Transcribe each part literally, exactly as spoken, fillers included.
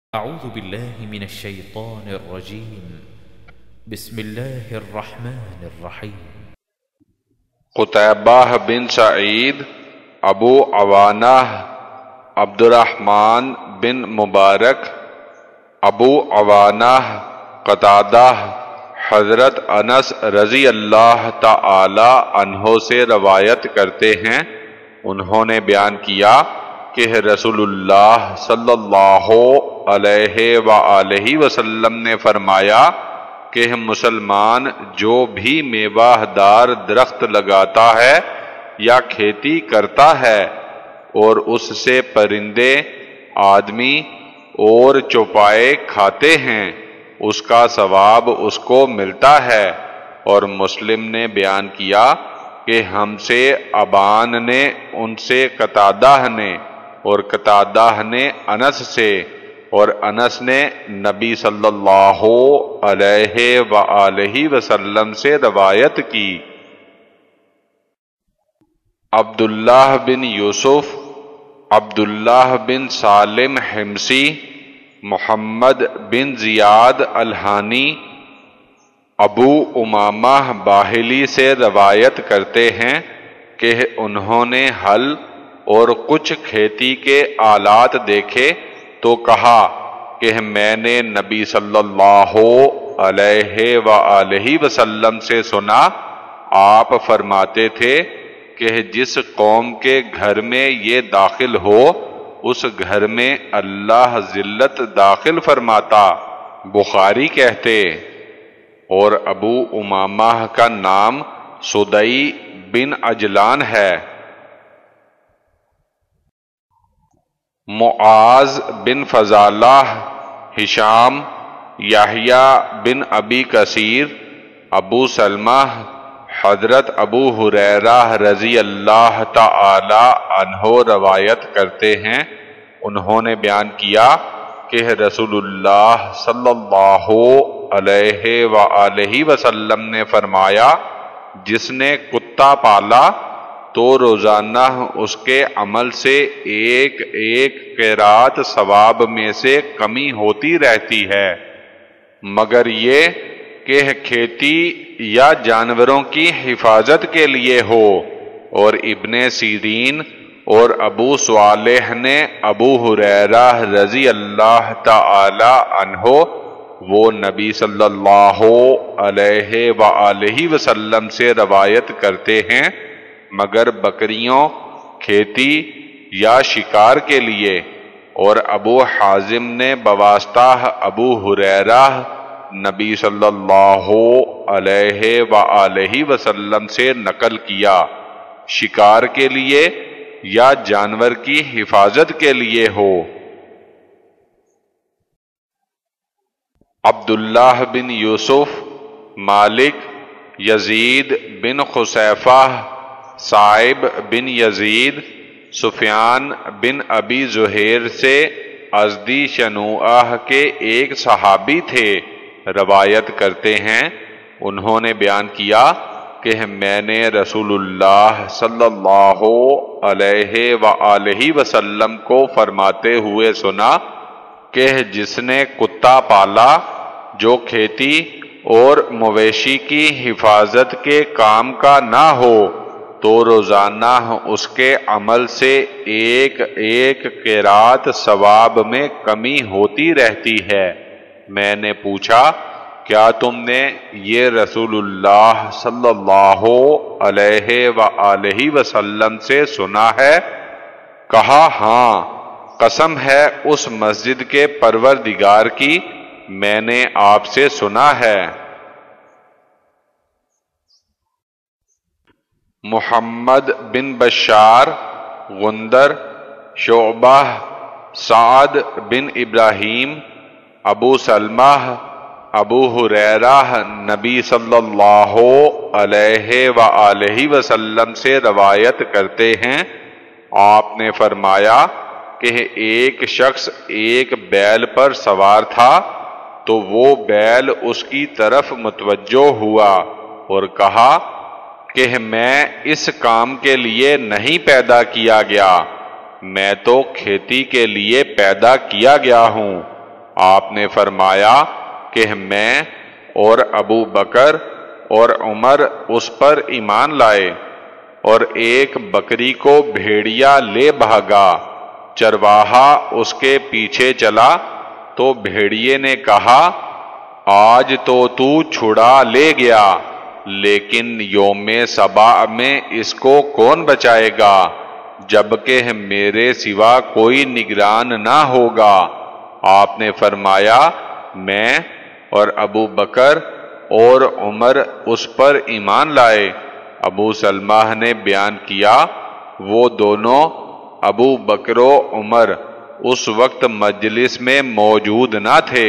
أعوذ بالله من الشيطان الرجيم بسم الله الرحمن الرحيم قتيبہ بن سعید، ابو عوانہ، عبد الرحمن بن مبارک، ابو عوانہ، قتادہ، حضرت انس رضی اللہ تعالی عنہ سے روایت کرتے ہیں، انہوں نے بیان کیا کہ رسول اللہ صلی اللہ علیہ وآلہ وسلم نے فرمایا کہ مسلمان جو بھی میوہ دار درخت لگاتا ہے یا کھیتی کرتا ہے اور اس سے پرندے، آدمی اور چوپائے کھاتے ہیں، اس کا ثواب اس کو ملتا ہے۔ اور مسلم نے بیان کیا کہ ہم سے ابان نے، ان سے قتادہ نے، اور قتادہ نے انس سے، اور انس نے نبی صلی اللہ علیہ وآلہ وسلم سے روایت کی۔ عبداللہ بن یوسف، عبداللہ بن سالم حمصی، محمد بن زیاد الہانی، ابو امامہ باہلی سے روایت کرتے ہیں کہ انہوں نے ہل اور کچھ کھیتی کے آلات دیکھے تو کہا کہ میں نے نبی صلی اللہ علیہ وآلہ وسلم سے سنا، آپ فرماتے تھے کہ جس قوم کے گھر میں یہ داخل ہو اس گھر میں اللہ ذلت داخل فرماتا۔ بخاری کہتے، اور ابو امامہ کا نام سدئی بن عجلان ہے۔ معاذ بن فضالہ، ہشام، یحییٰ بن ابی کثیر، ابو سلمہ، حضرت ابو ہریرہ رضی اللہ تعالی عنہ روایت کرتے ہیں، انہوں نے بیان کیا کہ رسول اللہ صلی اللہ علیہ وآلہ وسلم نے فرمایا، جس نے کتا پالا تو روزانہ اس کے عمل سے ایک ایک قیرات ثواب میں سے کمی ہوتی رہتی ہے، مگر یہ کہ کھیتی یا جانوروں کی حفاظت کے لیے ہو۔ اور ابن سیرین اور ابو صالح نے ابو ہریرہ رضی اللہ تعالی عنہ، وہ نبی صلی اللہ علیہ وآلہ وسلم سے روایت کرتے ہیں، مگر بکریوں، کھیتی یا شکار کے لیے۔ اور ابو حازم نے بواسطہ ابو ہریرہ نبی صلی اللہ علیہ وآلہ وسلم سے نقل کیا، شکار کے لیے یا جانور کی حفاظت کے لیے ہو۔ عبداللہ بن یوسف، مالک، یزید بن خصیفہ، صائب بن یزید، سفیان بن ابی زہیر سے ازدی شنوءہ کے ایک صحابی تھے، روایت کرتے ہیں، انہوں نے بیان کیا کہ میں نے رسول اللہ صلی اللہ علیہ وآلہ وسلم کو فرماتے ہوئے سنا کہ جس نے کتا پالا جو کھیتی اور مویشی کی حفاظت کے کام کا نہ ہو تو روزانہ اس کے عمل سے ایک ایک قیرات ثواب میں کمی ہوتی رہتی ہے۔ میں نے پوچھا، کیا تم نے یہ رسول اللہ صلی اللہ علیہ وآلہ وسلم سے سنا ہے؟ کہا، ہاں، قسم ہے اس مسجد کے پروردگار کی، میں نے آپ سے سنا ہے۔ محمد بن بشار، غندر، شعبہ، سعد بن ابراہیم، ابو سلمہ، ابو ہریرہ نبی صلی اللہ علیہ وآلہ وسلم سے روایت کرتے ہیں، آپ نے فرمایا کہ ایک شخص ایک بیل پر سوار تھا تو وہ بیل اس کی طرف متوجہ ہوا اور کہا کہ میں اس کام کے لیے نہیں پیدا کیا گیا، میں تو کھیتی کے لیے پیدا کیا گیا ہوں۔ آپ نے فرمایا کہ میں اور ابو بکر اور عمر اس پر ایمان لائے، اور ایک بکری کو بھیڑیا لے بھاگا، چرواہا اس کے پیچھے چلا تو بھیڑیے نے کہا آج تو تو چھڑا لے گیا، لیکن یوم سبا میں اس کو کون بچائے گا جبکہ میرے سوا کوئی نگران نہ ہوگا۔ آپ نے فرمایا میں اور ابو بکر اور عمر اس پر ایمان لائے۔ ابو سلمہ نے بیان کیا وہ دونوں ابو بکر و عمر اس وقت مجلس میں موجود نہ تھے۔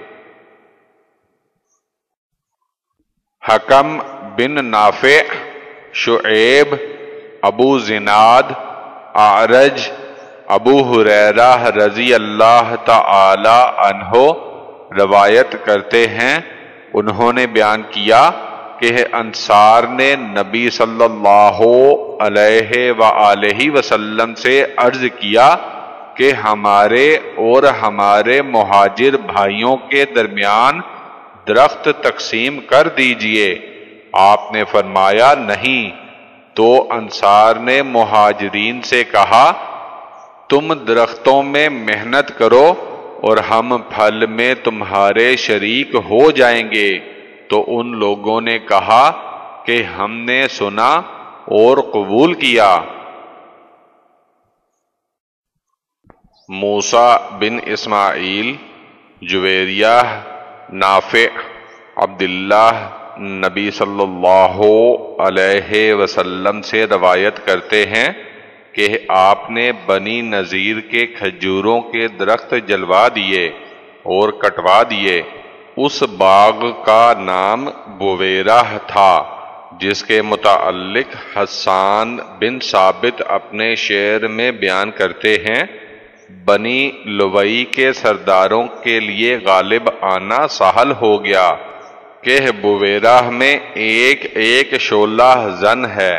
حکم بن نافع، شعیب، ابو زناد، اعرج، ابو ہریرہ رضی اللہ تعالی عنہ روایت کرتے ہیں، انہوں نے بیان کیا کہ انصار نے نبی صلی اللہ علیہ وآلہ وسلم سے عرض کیا کہ ہمارے اور ہمارے مہاجر بھائیوں کے درمیان درخت تقسیم کر دیجئے۔ آپ نے فرمایا نہیں، تو انصار نے مہاجرین سے کہا تم درختوں میں محنت کرو اور ہم پھل میں تمہارے شریک ہو جائیں گے۔ تو ان لوگوں نے کہا کہ ہم نے سنا اور قبول کیا۔ موسیٰ بن اسماعیل، جویریہ، نافع، عبداللہ نبی صلی اللہ علیہ وسلم سے روایت کرتے ہیں کہ آپ نے بنی نذیر کے کھجوروں کے درخت جلوا دیے اور کٹوا دیے۔ اس باغ کا نام بویرہ تھا، جس کے متعلق حسان بن ثابت اپنے شعر میں بیان کرتے ہیں بنی لوئی کے سرداروں کے لیے غالب آنا سہل ہو گیا کہ بویرہ میں ایک ایک شعلہ زن ہے۔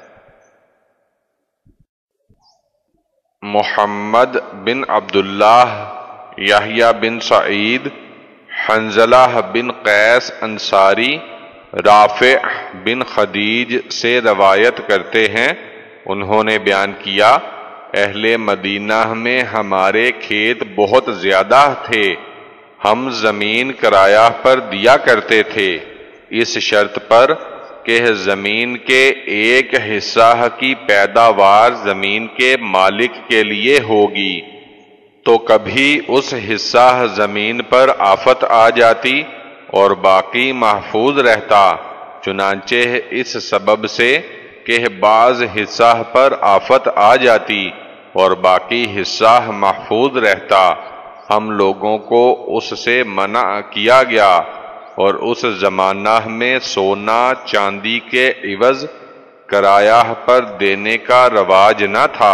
محمد بن عبداللہ، یحییٰ بن سعید، حنظلہ بن قیس انصاری، رافع بن خدیج سے روایت کرتے ہیں، انہوں نے بیان کیا اہل مدینہ میں ہمارے کھیت بہت زیادہ تھے، ہم زمین کرایہ پر دیا کرتے تھے اس شرط پر کہ زمین کے ایک حصہ کی پیداوار زمین کے مالک کے لیے ہوگی، تو کبھی اس حصہ زمین پر آفت آ جاتی اور باقی محفوظ رہتا، چنانچہ اس سبب سے کہ بعض حصہ پر آفت آ جاتی اور باقی حصہ محفوظ رہتا، ہم لوگوں کو اس سے منع کیا گیا، اور اس زمانہ میں سونا چاندی کے عوض کرایہ پر دینے کا رواج نہ تھا۔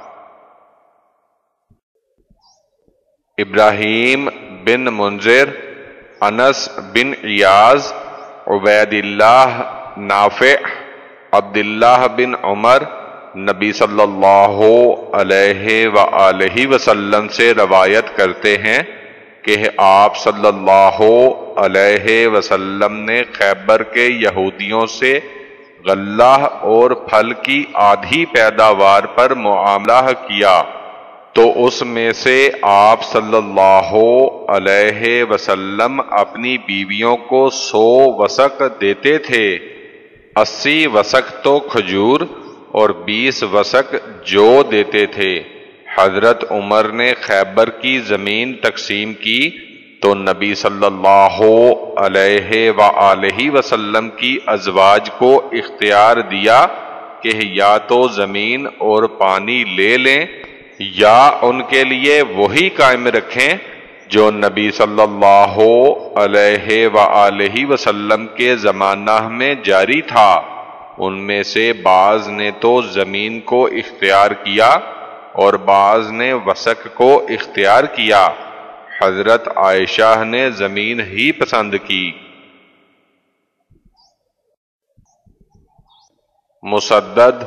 ابراہیم بن منذر، انس بن ایاز، عبید اللہ، نافع، عبداللہ بن عمر نبی صلی اللہ علیہ وآلہ وسلم سے روایت کرتے ہیں کہ آپ صلی اللہ علیہ وسلم نے خیبر کے یہودیوں سے غلہ اور پھل کی آدھی پیداوار پر معاملہ کیا، تو اس میں سے آپ صلی اللہ علیہ وسلم اپنی بیویوں کو سو وسق دیتے تھے، اسی وسق تو کھجور اور بیس وسق جو دیتے تھے۔ حضرت عمر نے خیبر کی زمین تقسیم کی تو نبی صلی اللہ علیہ وآلہ وسلم کی ازواج کو اختیار دیا کہ یا تو زمین اور پانی لے لیں یا ان کے لیے وہی قائم رکھیں جو نبی صلی اللہ علیہ وآلہ وسلم کے زمانہ میں جاری تھا۔ ان میں سے بعض نے تو زمین کو اختیار کیا اور بعض نے وسق کو اختیار کیا۔ حضرت عائشہ نے زمین ہی پسند کی۔ مسدد،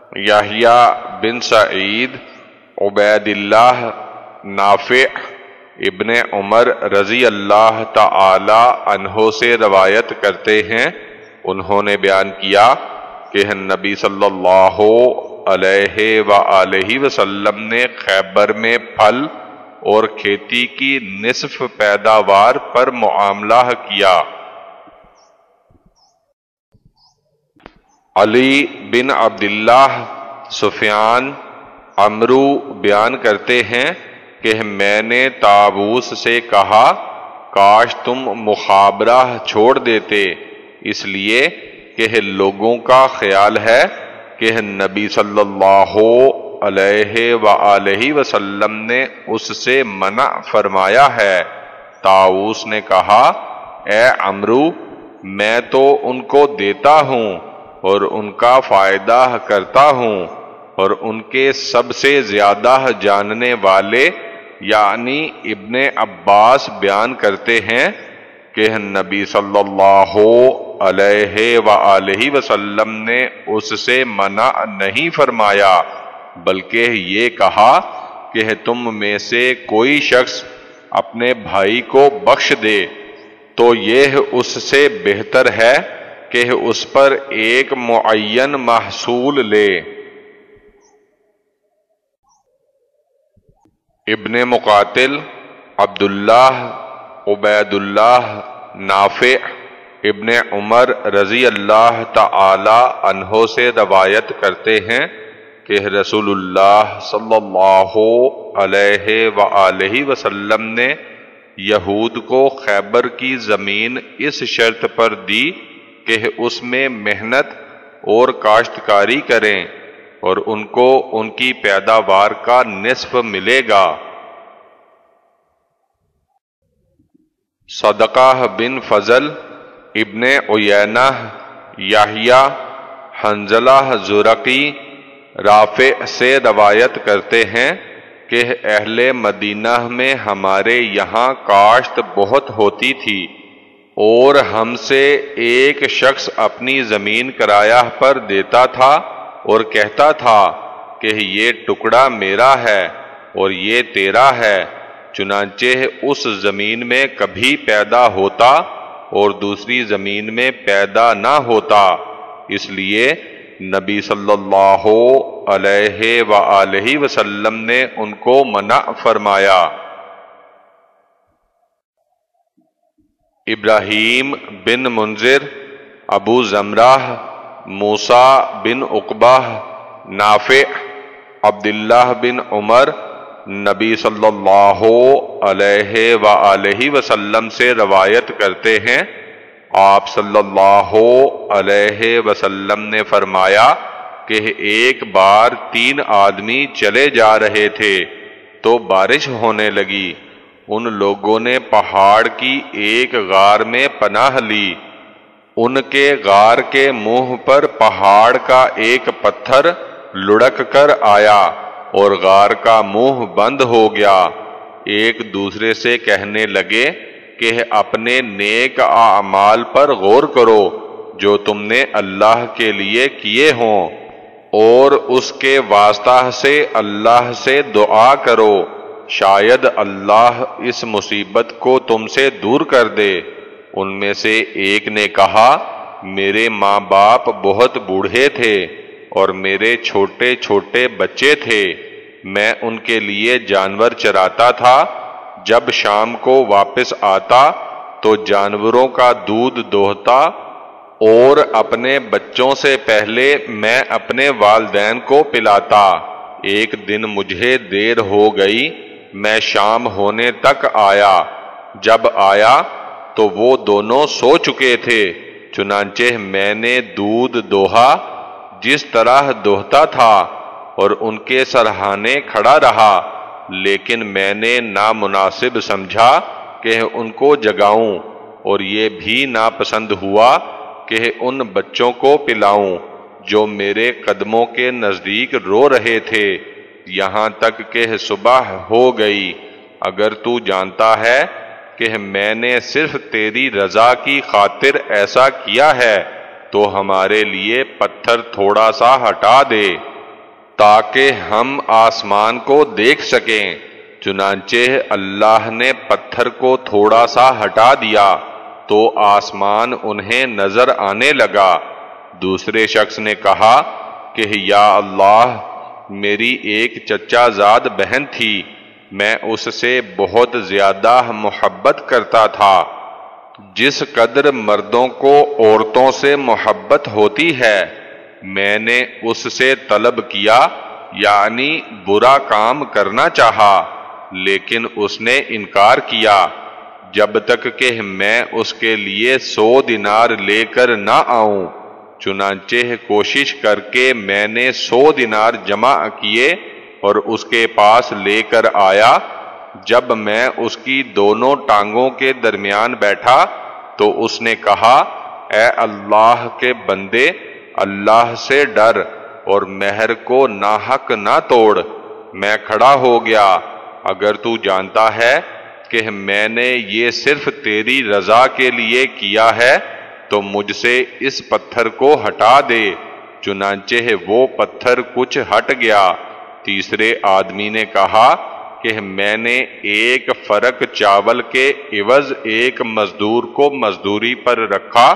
یحییٰ بن سعید، عبید اللہ، نافع، ابن عمر رضی اللہ تعالی عنہ سے روایت کرتے ہیں، انہوں نے بیان کیا کہ نبی صلی اللہ علیہ وآلہ وسلم نے خیبر میں پھل اور کھیتی کی نصف پیداوار پر معاملہ کیا۔ علی بن عبداللہ سفیان عمرو بیان کرتے ہیں کہ میں نے طاووس سے کہا کاش تم مخابرہ چھوڑ دیتے، اس لیے کہ لوگوں کا خیال ہے کہ نبی صلی اللہ علیہ وآلہ وسلم نے اس سے منع فرمایا ہے۔ طاووس نے کہا اے عمرو، میں تو ان کو دیتا ہوں اور ان کا فائدہ کرتا ہوں، اور ان کے سب سے زیادہ جاننے والے یعنی ابن عباس بیان کرتے ہیں کہ نبی صلی اللہ علیہ وآلہ وسلم نے اس سے منع نہیں فرمایا، بلکہ یہ کہا کہ تم میں سے کوئی شخص اپنے بھائی کو بخش دے تو یہ اس سے بہتر ہے کہ اس پر ایک معین محصول لے۔ ابن مقاتل عبداللہ، عبید اللہ، نافع، ابن عمر رضی اللہ تعالی عنہ سے روایت کرتے ہیں کہ رسول اللہ صلی اللہ علیہ وآلہ وسلم نے یہود کو خیبر کی زمین اس شرط پر دی کہ اس میں محنت اور کاشتکاری کریں اور ان کو ان کی پیداوار کا نصف ملے گا۔ صدقہ بن فضل، ابن عیینہ، یحییٰ، حنظلہ زرقی، رافع سے روایت کرتے ہیں کہ اہل مدینہ میں ہمارے یہاں کاشت بہت ہوتی تھی اور ہم سے ایک شخص اپنی زمین کرایہ پر دیتا تھا اور کہتا تھا کہ یہ ٹکڑا میرا ہے اور یہ تیرا ہے، چنانچہ اس زمین میں کبھی پیدا ہوتا اور دوسری زمین میں پیدا نہ ہوتا، اس لیے نبی صلی اللہ علیہ وآلہ وسلم نے ان کو منع فرمایا۔ ابراہیم بن منذر، ابو زمرہ، موسیٰ بن عقبہ، نافع، عبداللہ بن عمر نبی صلی اللہ علیہ وآلہ وسلم سے روایت کرتے ہیں، آپ صلی اللہ علیہ وسلم نے فرمایا کہ ایک بار تین آدمی چلے جا رہے تھے تو بارش ہونے لگی، ان لوگوں نے پہاڑ کی ایک غار میں پناہ لی، ان کے غار کے منہ پر پہاڑ کا ایک پتھر لڑک کر آیا اور غار کا منہ بند ہو گیا، ایک دوسرے سے کہنے لگے کہ اپنے نیک اعمال پر غور کرو جو تم نے اللہ کے لیے کیے ہوں، اور اس کے واسطہ سے اللہ سے دعا کرو، شاید اللہ اس مصیبت کو تم سے دور کر دے۔ ان میں سے ایک نے کہا میرے ماں باپ بہت بوڑھے تھے اور میرے چھوٹے چھوٹے بچے تھے، میں ان کے لیے جانور چراتا تھا، جب شام کو واپس آتا تو جانوروں کا دودھ دوہتا اور اپنے بچوں سے پہلے میں اپنے والدین کو پلاتا، ایک دن مجھے دیر ہو گئی، میں شام ہونے تک آیا، جب آیا تو وہ دونوں سو چکے تھے، چنانچہ میں نے دودھ دوہا جس طرح دوہتا تھا اور ان کے سرہانے کھڑا رہا، لیکن میں نے نامناسب سمجھا کہ ان کو جگاؤں، اور یہ بھی ناپسند ہوا کہ ان بچوں کو پلاؤں جو میرے قدموں کے نزدیک رو رہے تھے، یہاں تک کہ صبح ہو گئی۔ اگر تو جانتا ہے کہ میں نے صرف تیری رضا کی خاطر ایسا کیا ہے تو ہمارے لیے پتھر تھوڑا سا ہٹا دے تاکہ ہم آسمان کو دیکھ سکیں، چنانچہ اللہ نے پتھر کو تھوڑا سا ہٹا دیا تو آسمان انہیں نظر آنے لگا۔ دوسرے شخص نے کہا کہ یا اللہ، میری ایک چچا زاد بہن تھی، میں اس سے بہت زیادہ محبت کرتا تھا، جس قدر مردوں کو عورتوں سے محبت ہوتی ہے۔ میں نے اس سے طلب کیا، یعنی برا کام کرنا چاہا، لیکن اس نے انکار کیا جب تک کہ میں اس کے لیے سو دینار لے کر نہ آؤں۔ چنانچہ کوشش کر کے میں نے سو دینار جمع کیے اور اس کے پاس لے کر آیا۔ جب میں اس کی دونوں ٹانگوں کے درمیان بیٹھا تو اس نے کہا، اے اللہ کے بندے، اللہ سے ڈر اور مہر کو ناحق نہ توڑ۔ میں کھڑا ہو گیا، اگر تو جانتا ہے کہ میں نے یہ صرف تیری رضا کے لیے کیا ہے تو مجھ سے اس پتھر کو ہٹا دے۔ چنانچہ وہ پتھر کچھ ہٹ گیا۔ تیسرے آدمی نے کہا کہ میں نے ایک فرق چاول کے عوض ایک مزدور کو مزدوری پر رکھا،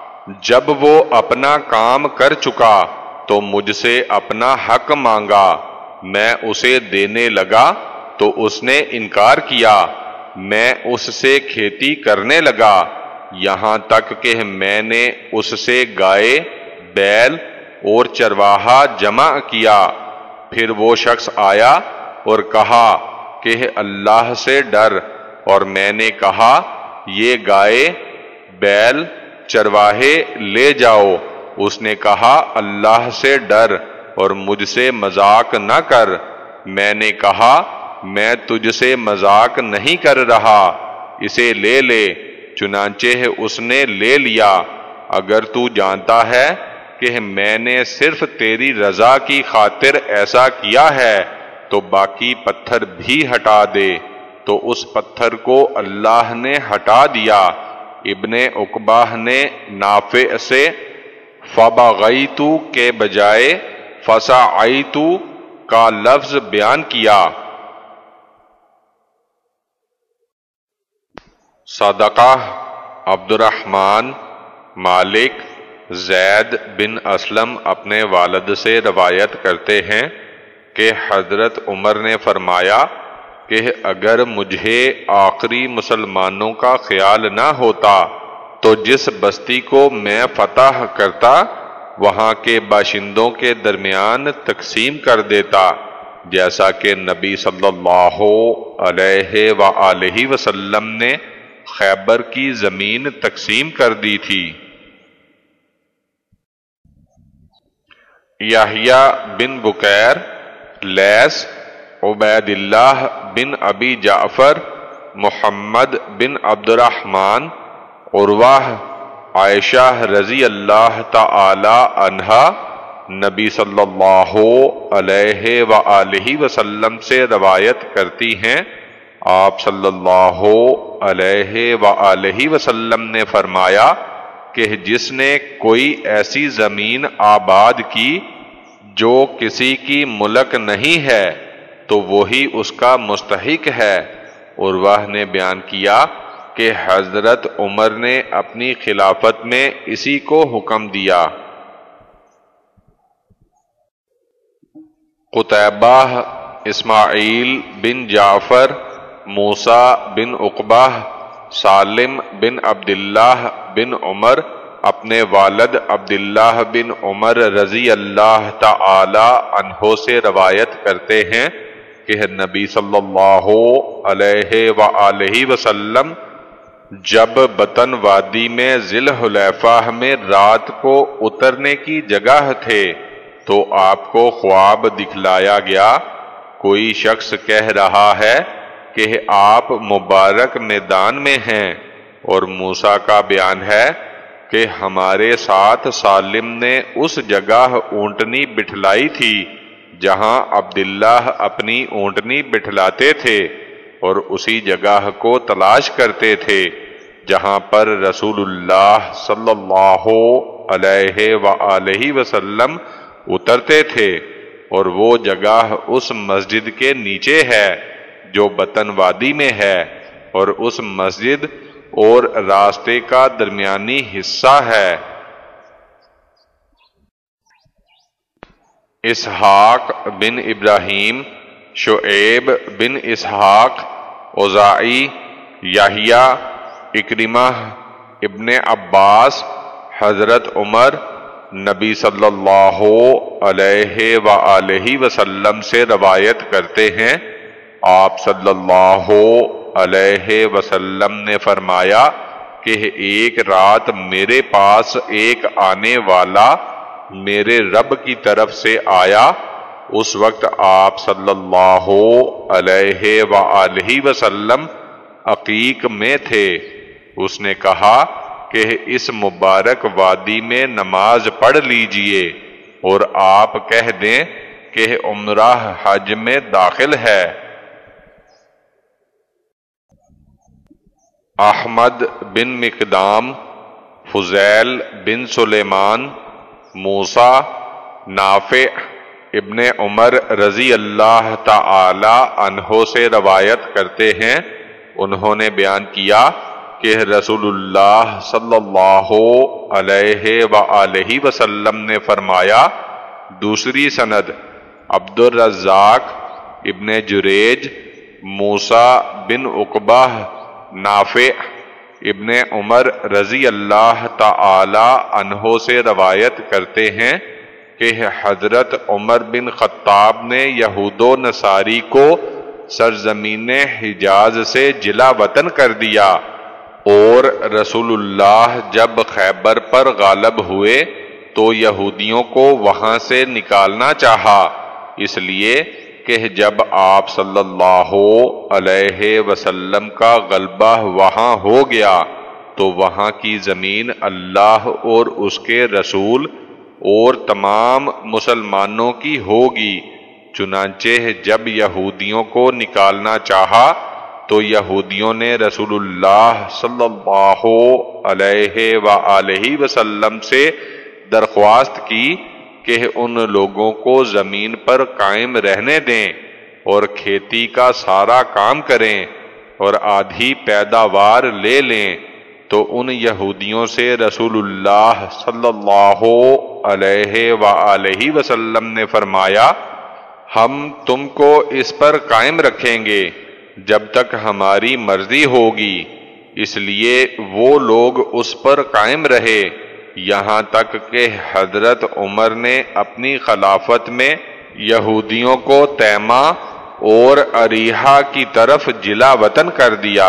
جب وہ اپنا کام کر چکا تو مجھ سے اپنا حق مانگا۔ میں اسے دینے لگا تو اس نے انکار کیا۔ میں اس سے کھیتی کرنے لگا، یہاں تک کہ میں نے اس سے گائے، بیل اور چرواہا جمع کیا۔ پھر وہ شخص آیا اور کہا کہ اللہ سے ڈر، اور میں نے کہا یہ گائے، بیل، چرواہے لے جاؤ۔ اس نے کہا اللہ سے ڈر اور مجھ سے مذاق نہ کر۔ میں نے کہا میں تجھ سے مذاق نہیں کر رہا، اسے لے لے۔ چنانچہ اس نے لے لیا۔ اگر تو جانتا ہے کہ میں نے صرف تیری رضا کی خاطر ایسا کیا ہے تو باقی پتھر بھی ہٹا دے۔ تو اس پتھر کو اللہ نے ہٹا دیا۔ ابن عقبہ نے نافع سے فَبَغَيْتُ کے بجائے فَسَعَيْتُ کا لفظ بیان کیا۔ صدقہ عبد الرحمن مالک زید بن اسلم اپنے والد سے روایت کرتے ہیں کہ حضرت عمر نے فرمایا کہ اگر مجھے آخری مسلمانوں کا خیال نہ ہوتا تو جس بستی کو میں فتح کرتا وہاں کے باشندوں کے درمیان تقسیم کر دیتا، جیسا کہ نبی صلی اللہ علیہ وآلہ وسلم نے خیبر کی زمین تقسیم کر دی تھی۔ یحییٰ بن بکیر، لیث، عبید اللہ بن ابی جعفر، محمد بن عبد الرحمن، عروہ، عائشہ رضی اللہ تعالی عنہا نبی صلی اللہ علیہ وآلہ وسلم سے روایت کرتی ہیں، آپ صلی اللہ علیہ وآلہ وسلم نے فرمایا کہ جس نے کوئی ایسی زمین آباد کی جو کسی کی ملک نہیں ہے تو وہی اس کا مستحق ہے۔ عروہ نے بیان کیا کہ حضرت عمر نے اپنی خلافت میں اسی کو حکم دیا۔ قتیبہ، اسماعیل بن جعفر، موسیٰ بن عقبہ، سالم بن عبداللہ بن عمر اپنے والد عبداللہ بن عمر رضی اللہ تعالی عنہ سے روایت کرتے ہیں کہ نبی صلی اللہ علیہ وآلہ وسلم جب بطن وادی میں ذی الحلیفہ میں رات کو اترنے کی جگہ تھے تو آپ کو خواب دکھلایا گیا، کوئی شخص کہہ رہا ہے کہ آپ مبارک میدان میں ہیں، اور موسیٰ کا بیان ہے کہ ہمارے ساتھ سالم نے اس جگہ اونٹنی بٹھلائی تھی جہاں عبداللہ اپنی اونٹنی بٹھلاتے تھے، اور اسی جگہ کو تلاش کرتے تھے جہاں پر رسول اللہ صلی اللہ علیہ وآلہ وسلم اترتے تھے، اور وہ جگہ اس مسجد کے نیچے ہے جو بطن وادی میں ہے، اور اس مسجد اور راستے کا درمیانی حصہ ہے۔ اسحاق بن ابراہیم، شعیب بن اسحاق، اوزاعی، یحییٰ، اکرمہ، ابن عباس، حضرت عمر نبی صلی اللہ علیہ وآلہ وسلم سے روایت کرتے ہیں، آپ صلی اللہ علیہ وسلم نے فرمایا کہ ایک رات میرے پاس ایک آنے والا میرے رب کی طرف سے آیا۔ اس وقت آپ صلی اللہ علیہ وآلہ وسلم عقیق میں تھے۔ اس نے کہا کہ اس مبارک وادی میں نماز پڑھ لیجئے اور آپ کہہ دیں کہ عمرہ حج میں داخل ہے۔ احمد بن مقدام، فضیل بن سلیمان، موسیٰ، نافع ابن عمر رضی اللہ تعالی عنہ سے روایت کرتے ہیں، انہوں نے بیان کیا کہ رسول اللہ صلی اللہ علیہ وآلہ وسلم نے فرمایا۔ دوسری سند عبد الرزاق ابن جریج، موسیٰ بن عقبہ، نافع ابن عمر رضی اللہ تعالی عنہ سے روایت کرتے ہیں کہ حضرت عمر بن خطاب نے یہود و نصاری کو سرزمین حجاز سے جلا وطن کر دیا، اور رسول اللہ جب خیبر پر غالب ہوئے تو یہودیوں کو وہاں سے نکالنا چاہا، اس لیے کہ جب آپ صلی اللہ علیہ وسلم کا غلبہ وہاں ہو گیا تو وہاں کی زمین اللہ اور اس کے رسول اور تمام مسلمانوں کی ہوگی۔ چنانچہ جب یہودیوں کو نکالنا چاہا تو یہودیوں نے رسول اللہ صلی اللہ علیہ وآلہ وسلم سے درخواست کی کہ ان لوگوں کو زمین پر قائم رہنے دیں اور کھیتی کا سارا کام کریں اور آدھی پیداوار لے لیں، تو ان یہودیوں سے رسول اللہ صلی اللہ علیہ وآلہ وسلم نے فرمایا، ہم تم کو اس پر قائم رکھیں گے جب تک ہماری مرضی ہوگی۔ اس لیے وہ لوگ اس پر قائم رہے یہاں تک کہ حضرت عمر نے اپنی خلافت میں یہودیوں کو تیما اور اریحا کی طرف جلا وطن کر دیا۔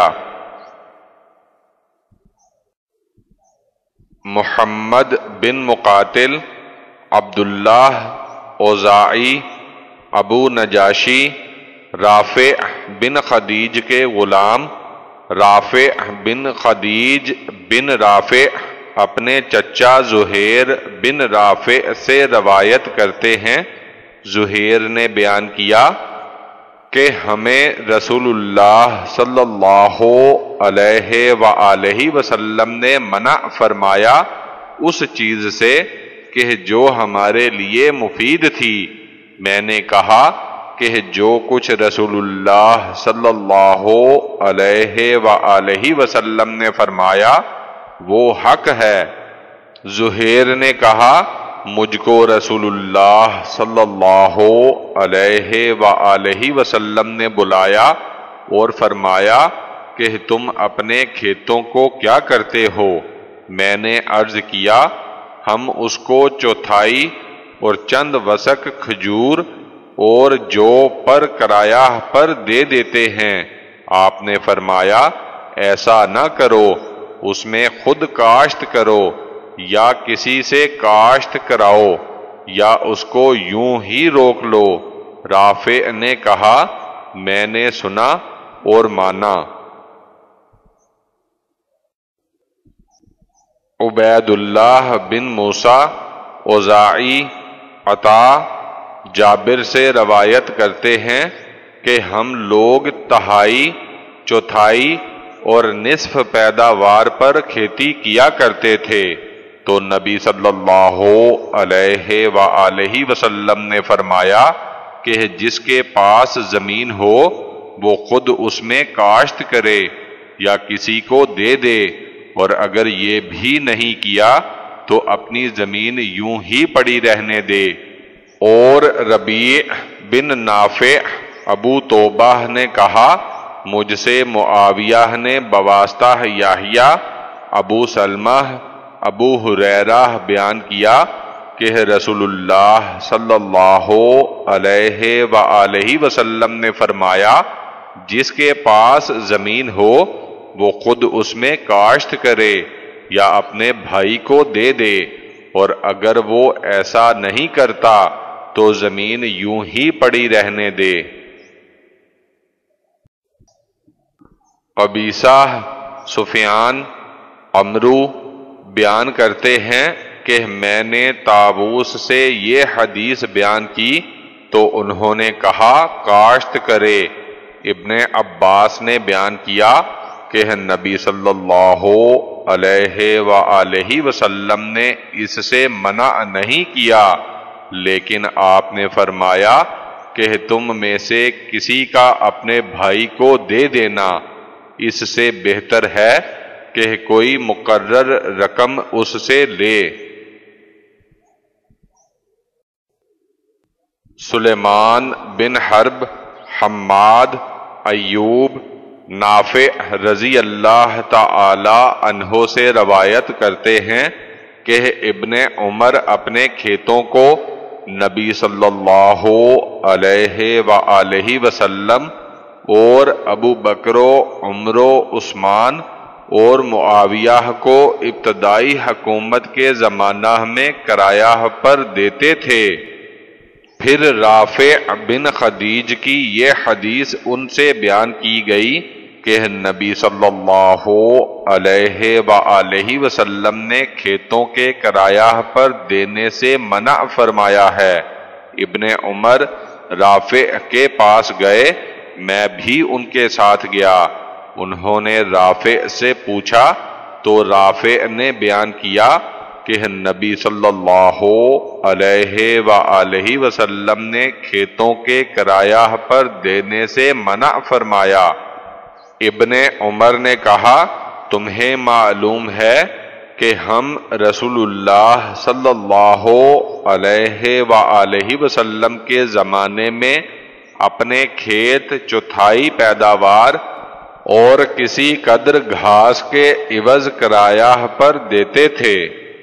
محمد بن مقاتل، عبداللہ اوزاعی، ابو نجاشی، رافع بن خدیج کے غلام، رافع بن خدیج بن رافع اپنے چچا زہیر بن رافع سے روایت کرتے ہیں، زہیر نے بیان کیا کہ ہمیں رسول اللہ صلی اللہ علیہ وآلہ وسلم نے منع فرمایا اس چیز سے کہ جو ہمارے لیے مفید تھی۔ میں نے کہا کہ جو کچھ رسول اللہ صلی اللہ علیہ وآلہ وسلم نے فرمایا وہ حق ہے۔ زہیر نے کہا، مجھ کو رسول اللہ صلی اللہ علیہ وآلہ وسلم نے بلایا اور فرمایا کہ تم اپنے کھیتوں کو کیا کرتے ہو؟ میں نے عرض کیا، ہم اس کو چوتھائی اور چند وسق کھجور اور جو پر کرایہ پر دے دیتے ہیں۔ آپ نے فرمایا، ایسا نہ کرو، اس میں خود کاشت کرو یا کسی سے کاشت کراؤ یا اس کو یوں ہی روک لو۔ رافع نے کہا، میں نے سنا اور مانا۔ عبید اللہ بن موسیٰ اوزاعی، عطا، جابر سے روایت کرتے ہیں کہ ہم لوگ تہائی، چوتھائی اور نصف پیداوار پر کھیتی کیا کرتے تھے، تو نبی صلی اللہ علیہ وآلہ وسلم نے فرمایا کہ جس کے پاس زمین ہو وہ خود اس میں کاشت کرے یا کسی کو دے دے، اور اگر یہ بھی نہیں کیا تو اپنی زمین یوں ہی پڑی رہنے دے۔ اور ربیع بن نافع ابو توبہ نے کہا، مجھ سے معاویہ نے بواسطہ یحییٰ ابو سلمہ ابو ہریرہ بیان کیا کہ رسول اللہ صلی اللہ علیہ وآلہ وسلم نے فرمایا، جس کے پاس زمین ہو وہ خود اس میں کاشت کرے یا اپنے بھائی کو دے دے، اور اگر وہ ایسا نہیں کرتا تو زمین یوں ہی پڑی رہنے دے۔ قبیصہ سفیان عمرو بیان کرتے ہیں کہ میں نے طاووس سے یہ حدیث بیان کی تو انہوں نے کہا کاشت کرے۔ ابن عباس نے بیان کیا کہ نبی صلی اللہ علیہ وآلہ وسلم نے اس سے منع نہیں کیا، لیکن آپ نے فرمایا کہ تم میں سے کسی کا اپنے بھائی کو دے دینا، اس سے بہتر ہے کہ کوئی مقرر رقم اس سے لے۔ سلیمان بن حرب، حماد، ایوب، نافع رضی اللہ تعالی عنہ سے روایت کرتے ہیں کہ ابن عمر اپنے کھیتوں کو نبی صلی اللہ علیہ وآلہ وسلم اور ابو بکر و عمر و عثمان اور معاویہ کو ابتدائی حکومت کے زمانہ میں کرایہ پر دیتے تھے۔ پھر رافع بن خدیج کی یہ حدیث ان سے بیان کی گئی کہ نبی صلی اللہ علیہ وآلہ وسلم نے کھیتوں کے کرایہ پر دینے سے منع فرمایا ہے۔ ابن عمر رافع کے پاس گئے، میں بھی ان کے ساتھ گیا۔ انہوں نے رافع سے پوچھا تو رافع نے بیان کیا کہ نبی صلی اللہ علیہ وآلہ وسلم نے کھیتوں کے کرایہ پر دینے سے منع فرمایا۔ ابن عمر نے کہا، تمہیں معلوم ہے کہ ہم رسول اللہ صلی اللہ علیہ وآلہ وسلم کے زمانے میں اپنے کھیت چوتھائی پیداوار اور کسی قدر گھاس کے عوض کرایہ پر دیتے تھے۔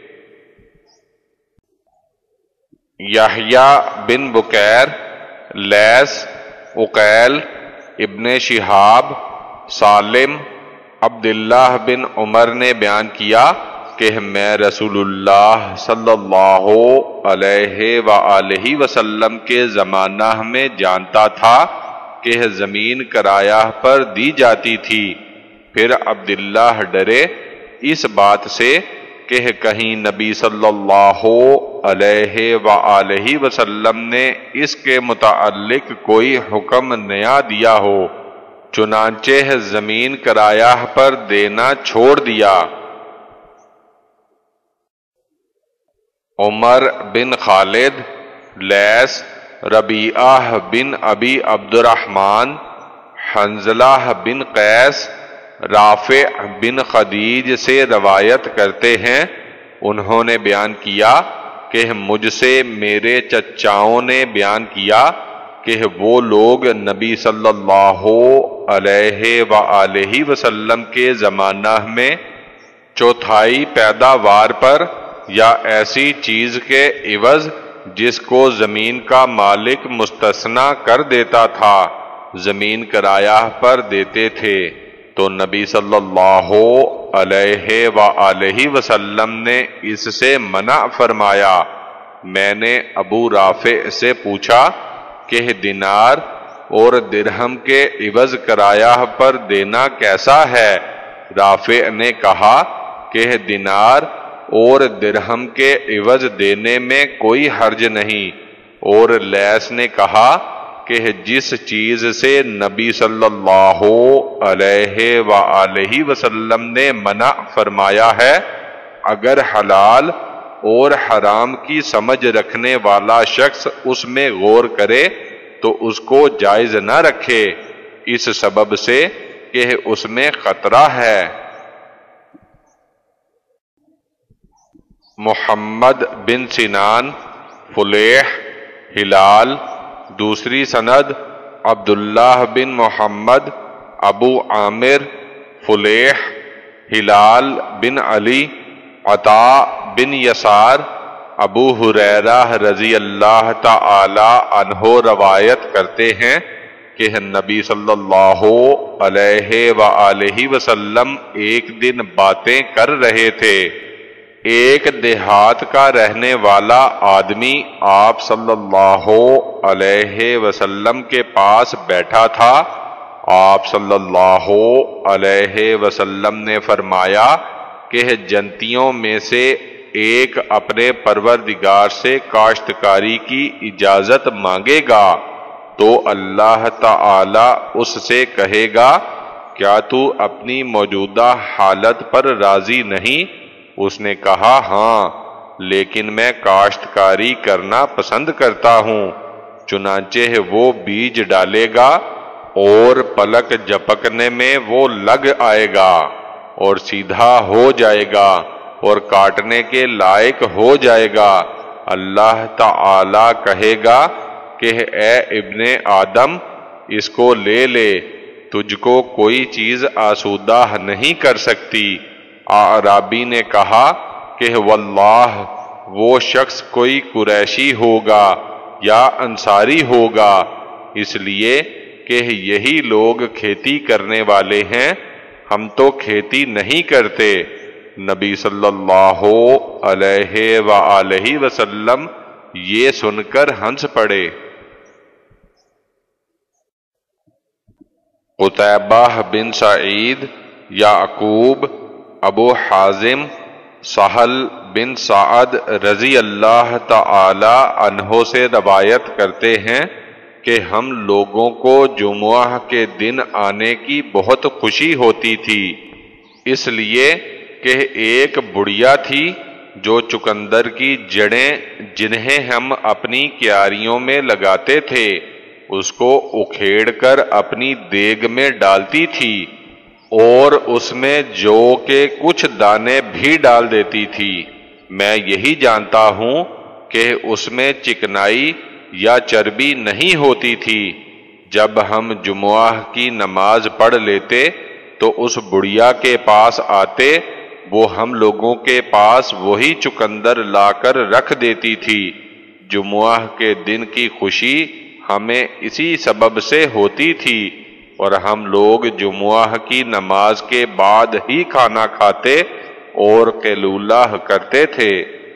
یحییٰ بن بکیر، لیث، عقیل، ابن شہاب، سالم، عبداللہ بن عمر نے بیان کیا کہ میں رسول اللہ صلی اللہ علیہ وآلہ وسلم کے زمانہ میں جانتا تھا کہ زمین کرایہ پر دی جاتی تھی۔ پھر عبداللہ ڈرے اس بات سے کہ کہیں نبی صلی اللہ علیہ وآلہ وسلم نے اس کے متعلق کوئی حکم نیا دیا ہو، چنانچہ زمین کرایہ پر دینا چھوڑ دیا۔ عمر بن خالد، لیث، ربیعہ بن ابی عبد الرحمن، حنظلہ بن قیس، رافع بن خدیج سے روایت کرتے ہیں، انہوں نے بیان کیا کہ مجھ سے میرے چچاؤں نے بیان کیا کہ وہ لوگ نبی صلی اللہ علیہ وآلہ وسلم کے زمانہ میں چوتھائی پیداوار پر یا ایسی چیز کے عوض جس کو زمین کا مالک مستثنی کر دیتا تھا زمین کرایہ پر دیتے تھے، تو نبی صلی اللہ علیہ وآلہ وسلم نے اس سے منع فرمایا۔ میں نے ابو رافع سے پوچھا کہ دینار اور درہم کے عوض کرایہ پر دینا کیسا ہے؟ رافع نے کہا کہ دینار اور درہم کے عوض دینے میں کوئی حرج نہیں، اور لیث نے کہا کہ جس چیز سے نبی صلی اللہ علیہ وآلہ وسلم نے منع فرمایا ہے، اگر حلال اور حرام کی سمجھ رکھنے والا شخص اس میں غور کرے تو اس کو جائز نہ رکھے۔ اس سبب سے کہ اس میں خطرہ ہے۔ محمد بن سنان، فلیح، ہلال۔ دوسری سند عبداللہ بن محمد، ابو عامر، فلیح، ہلال بن علی، عطا بن یسار، ابو ہریرہ رضی اللہ تعالی عنہ روایت کرتے ہیں کہ نبی صلی اللہ علیہ وآلہ وسلم ایک دن باتیں کر رہے تھے۔ ایک دیہات کا رہنے والا آدمی آپ صلی اللہ علیہ وسلم کے پاس بیٹھا تھا۔ آپ صلی اللہ علیہ وسلم نے فرمایا کہ جنتیوں میں سے ایک اپنے پروردگار سے کاشتکاری کی اجازت مانگے گا تو اللہ تعالی اس سے کہے گا کیا تو اپنی موجودہ حالت پر راضی نہیں؟ اس نے کہا ہاں، لیکن میں کاشتکاری کرنا پسند کرتا ہوں۔ چنانچہ وہ بیج ڈالے گا اور پلک جھپکنے میں وہ لگ آئے گا اور سیدھا ہو جائے گا اور کاٹنے کے لائق ہو جائے گا۔ اللہ تعالی کہے گا کہ اے ابن آدم، اس کو لے لے، تجھ کو کوئی چیز آسودہ نہیں کر سکتی۔ اعرابی نے کہا کہ واللہ وہ شخص کوئی قریشی ہوگا یا انصاری ہوگا، اس لیے کہ یہی لوگ کھیتی کرنے والے ہیں، ہم تو کھیتی نہیں کرتے۔ نبی صلی اللہ علیہ وآلہ وسلم یہ سن کر ہنس پڑے۔ قتیبہ بن سعید، یعقوب، ابو حازم، سہل بن سعد رضی اللہ تعالی عنہ سے روایت کرتے ہیں کہ ہم لوگوں کو جمعہ کے دن آنے کی بہت خوشی ہوتی تھی، اس لیے کہ ایک بڑھیا تھی جو چقندر کی جڑیں جنہیں ہم اپنی کیاریوں میں لگاتے تھے اس کو اکھیڑ کر اپنی دیگ میں ڈالتی تھی اور اس میں جو کے کچھ دانے بھی ڈال دیتی تھی۔ میں یہی جانتا ہوں کہ اس میں چکنائی یا چربی نہیں ہوتی تھی۔ جب ہم جمعہ کی نماز پڑھ لیتے تو اس بڑھیا کے پاس آتے، وہ ہم لوگوں کے پاس وہی چقندر لا کر رکھ دیتی تھی۔ جمعہ کے دن کی خوشی ہمیں اسی سبب سے ہوتی تھی اور ہم لوگ جمعہ کی نماز کے بعد ہی کھانا کھاتے اور قیلولہ کرتے تھے۔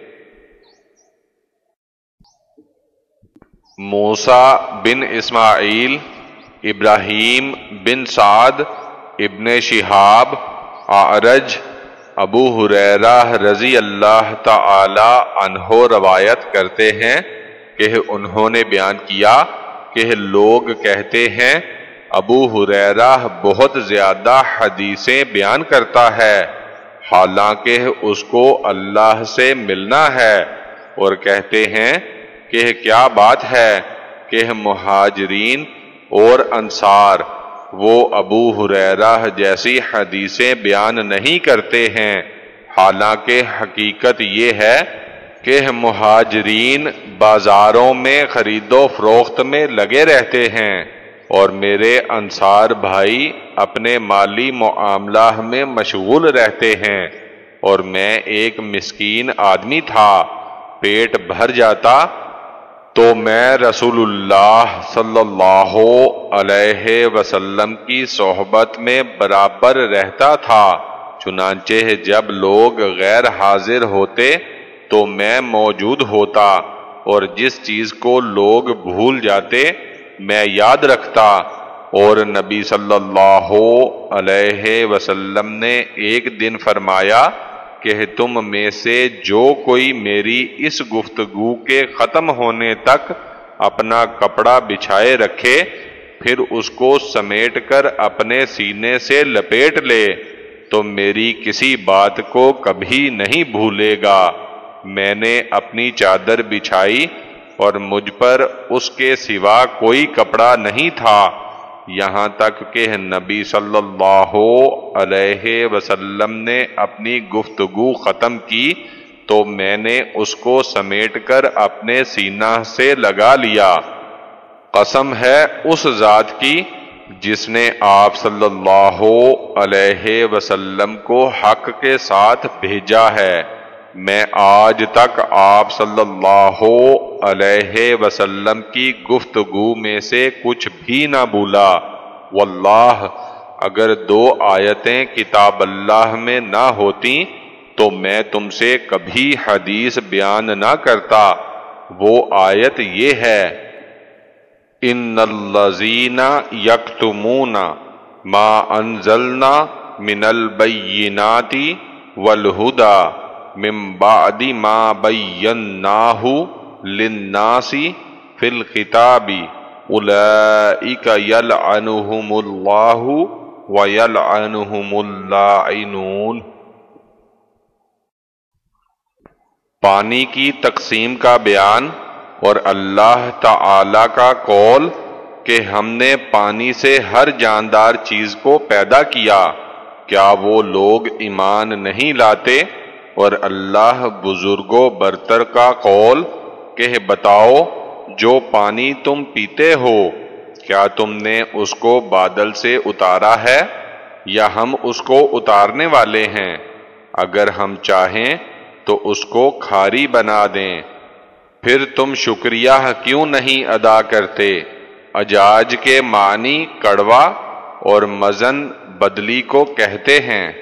موسیٰ بن اسماعیل، ابراہیم بن سعد، ابن شہاب، اعرج، ابو ہریرہ رضی اللہ تعالی عنہ روایت کرتے ہیں کہ انہوں نے بیان کیا کہ لوگ کہتے ہیں ابو ہریرہ بہت زیادہ حدیثیں بیان کرتا ہے، حالانکہ اس کو اللہ سے ملنا ہے، اور کہتے ہیں کہ کیا بات ہے کہ مہاجرین اور انصار وہ ابو ہریرہ جیسی حدیثیں بیان نہیں کرتے ہیں، حالانکہ حقیقت یہ ہے کہ مہاجرین بازاروں میں خرید و فروخت میں لگے رہتے ہیں اور میرے انصار بھائی اپنے مالی معاملہ میں مشغول رہتے ہیں، اور میں ایک مسکین آدمی تھا، پیٹ بھر جاتا تو میں رسول اللہ صلی اللہ علیہ وسلم کی صحبت میں برابر رہتا تھا، چنانچہ جب لوگ غیر حاضر ہوتے تو میں موجود ہوتا، اور جس چیز کو لوگ بھول جاتے میں یاد رکھتا۔ اور نبی صلی اللہ علیہ وسلم نے ایک دن فرمایا کہ تم میں سے جو کوئی میری اس گفتگو کے ختم ہونے تک اپنا کپڑا بچھائے رکھے پھر اس کو سمیٹ کر اپنے سینے سے لپیٹ لے تو میری کسی بات کو کبھی نہیں بھولے گا۔ میں نے اپنی چادر بچھائی اور مجھ پر اس کے سوا کوئی کپڑا نہیں تھا، یہاں تک کہ نبی صلی اللہ علیہ وسلم نے اپنی گفتگو ختم کی تو میں نے اس کو سمیٹ کر اپنے سینہ سے لگا لیا۔ قسم ہے اس ذات کی جس نے آپ صلی اللہ علیہ وسلم کو حق کے ساتھ بھیجا ہے، میں آج تک آپ صلی اللہ علیہ وسلم کی گفتگو میں سے کچھ بھی نہ بھولا۔ واللہ اگر دو آیتیں کتاب اللہ میں نہ ہوتیں تو میں تم سے کبھی حدیث بیان نہ کرتا۔ وہ آیت یہ ہے، ان الذین یکتمون ما انزلنا من البینات والہدی من بعد ما بیناہ للناس فی الکتاب اولئک یلعنہم اللہ ویلعنہم اللاعنون۔ پانی کی تقسیم کا بیان اور اللہ تعالی کا قول کہ ہم نے پانی سے ہر جاندار چیز کو پیدا کیا، کیا وہ لوگ ایمان نہیں لاتے؟ اور اللہ بزرگ و برتر کا قول کہ بتاؤ جو پانی تم پیتے ہو کیا تم نے اس کو بادل سے اتارا ہے یا ہم اس کو اتارنے والے ہیں؟ اگر ہم چاہیں تو اس کو کھاری بنا دیں، پھر تم شکریہ کیوں نہیں ادا کرتے؟ اجاج کے معنی کڑوا اور مزن بدلی کو کہتے ہیں۔